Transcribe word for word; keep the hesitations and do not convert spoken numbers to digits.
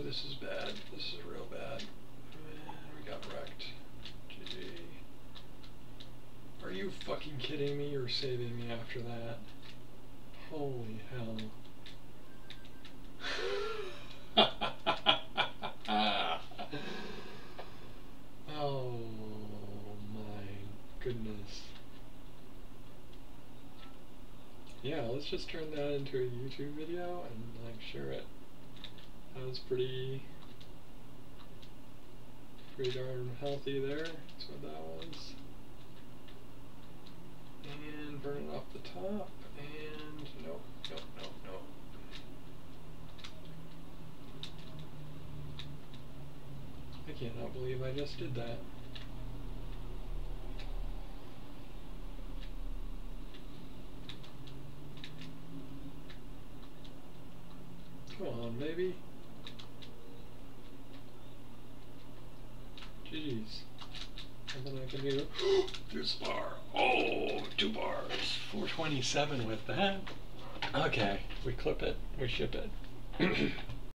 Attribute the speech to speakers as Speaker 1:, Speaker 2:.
Speaker 1: this is bad. This is real bad. Man, we got wrecked. G G. Are you fucking kidding me or saving me after that? Holy hell. Oh my goodness. Yeah, let's just turn that into a YouTube video and like share it. That was pretty pretty darn healthy there. That's what that was. And burn it off the top. And nope, nope, nope, nope. I cannot believe I just did that. Come on, baby. G G's. Nothing I can do. This bar. Oh, two bars. four twenty-seven with that. Okay, we clip it. We ship it.